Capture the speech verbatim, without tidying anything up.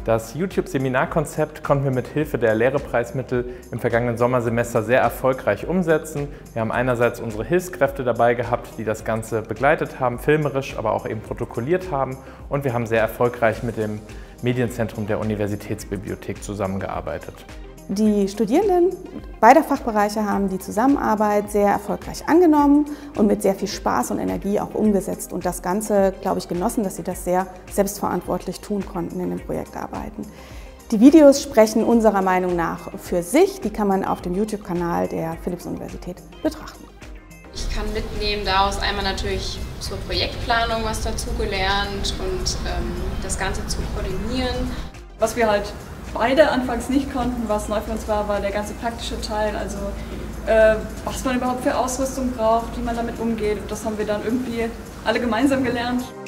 Das YouTube-Seminarkonzept konnten wir mit Hilfe der Lehrepreismittel im vergangenen Sommersemester sehr erfolgreich umsetzen. Wir haben einerseits unsere Hilfskräfte dabei gehabt, die das Ganze begleitet haben, filmerisch, aber auch eben protokolliert haben. Und wir haben sehr erfolgreich mit dem Medienzentrum der Universitätsbibliothek zusammengearbeitet. Die Studierenden beider Fachbereiche haben die Zusammenarbeit sehr erfolgreich angenommen und mit sehr viel Spaß und Energie auch umgesetzt und das Ganze, glaube ich, genossen, dass sie das sehr selbstverantwortlich tun konnten in den Projektarbeiten. Die Videos sprechen unserer Meinung nach für sich, die kann man auf dem YouTube-Kanal der Philipps-Universität betrachten. Ich kann mitnehmen daraus einmal natürlich zur Projektplanung was dazugelernt und ähm, das Ganze zu koordinieren. Was wir halt beide anfangs nicht konnten, was neu für uns war, war der ganze praktische Teil, also äh, was man überhaupt für Ausrüstung braucht, wie man damit umgeht. Das haben wir dann irgendwie alle gemeinsam gelernt.